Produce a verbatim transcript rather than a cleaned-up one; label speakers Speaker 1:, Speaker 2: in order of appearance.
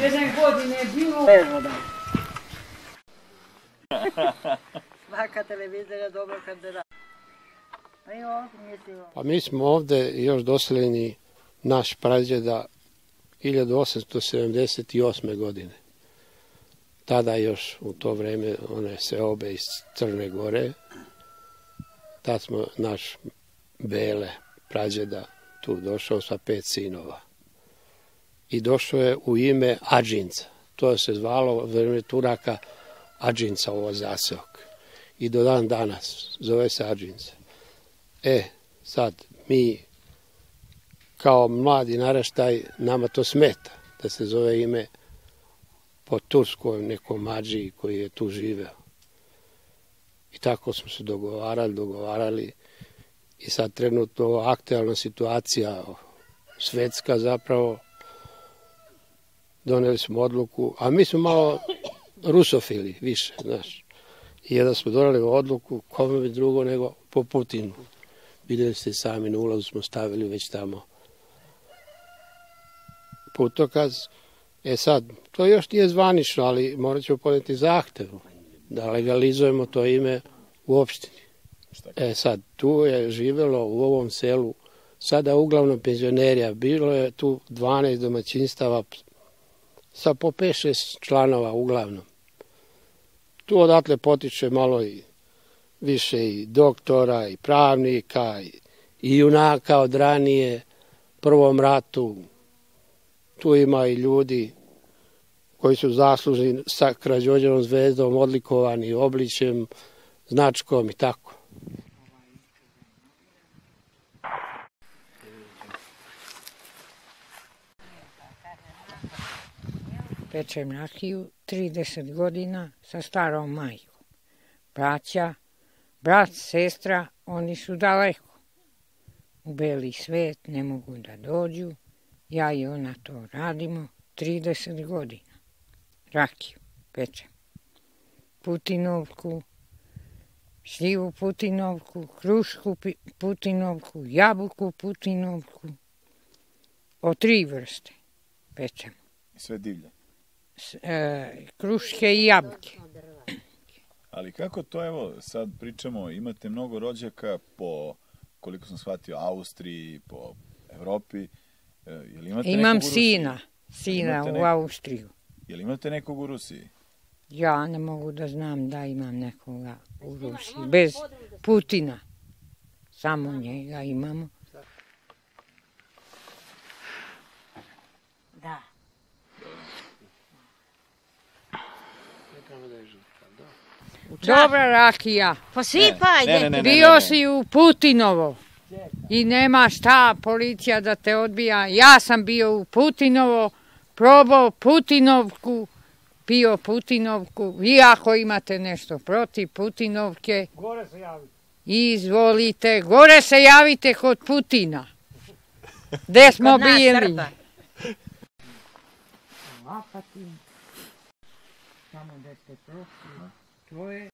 Speaker 1: Jedan godine je bilo... Evo da.
Speaker 2: Svaka televizija je dobra kad da radi.
Speaker 3: Pa mi smo ovde još doseljeni, naš prađeda, hiljadu osamsto sedamdeset osme. godine. Tada još u to vreme one seobe iz Crne Gore. Tad smo naš Bele prađeda tu došao sa pet sinova. I došao je u ime Adžinca. To se zvalo u vreme Turaka Adžinca ovo zaseok. I do dan danas zove se Adžinca. E, sad, mi kao mladi naraštaj, nama to smeta da se zove ime po turskom nekom Adžiji koji je tu živeo. I tako smo se dogovarali, dogovarali i sad trenutno aktualna situacija, svetska zapravo, doneli smo odluku, a mi smo malo rusofili više, znaš. I jedan smo doneli odluku, kome bi drugo nego po Putinu. Vidjeli ste sami, na ulazu smo stavili već tamo putokaz. E sad, to još nije zvanično, ali morat ćemo podneti zahtev da legalizujemo to ime u opštini. E sad, tu je živjelo u ovom selu sada uglavnom penzionerija. Bilo je tu dvanaest domaćinstava sa po pet šest članova uglavnom. Tu odatle potiče malo i više i doktora, i pravnika, i, i junaka od ranije, prvom ratu. Tu ima i ljudi koji su zaslužni sa Karađorđevom zvezdom, odlikovani obličjem, značkom i tako.
Speaker 1: Pečem rakiju trideset godina sa starom majkom. Braća, brat, sestra, oni su daleko. U beli svet ne mogu da dođu. Ja i ona to radimo trideset godina. Rakiju pečem. Putinovku, šljivu putinovku, krušku putinovku, jabuku putinovku. O tri vrste pečem.
Speaker 4: Sve divlje.
Speaker 1: E, kruške i jabuke.
Speaker 4: Ali kako to, evo, sad pričamo, imate mnogo rođaka po, koliko sam shvatio, Austriji, po Evropi. Jel imate
Speaker 1: Imam
Speaker 4: nekog u
Speaker 1: sina, sina u
Speaker 4: neko...
Speaker 1: Austriju.
Speaker 4: Jel imate nekog u Rusiji?
Speaker 1: Ja ne mogu da znam da imam nekoga u Rusiji. Bez Putina. Samo njega imamo.
Speaker 2: Da.
Speaker 1: Dobra rakija.
Speaker 2: Posipaj,
Speaker 4: Ne, ne, ne, ne,
Speaker 1: Bio
Speaker 4: ne.
Speaker 1: si u Putinovo i nema šta policija da te odbija. Ja sam bio u Putinovo, probao Putinovku, pio Putinovku. Vi ako imate nešto protiv Putinovke,
Speaker 3: Gore se javi.
Speaker 1: izvolite. Gore se javite kod Putina. Gde smo bili? Samo da ste prošli. To je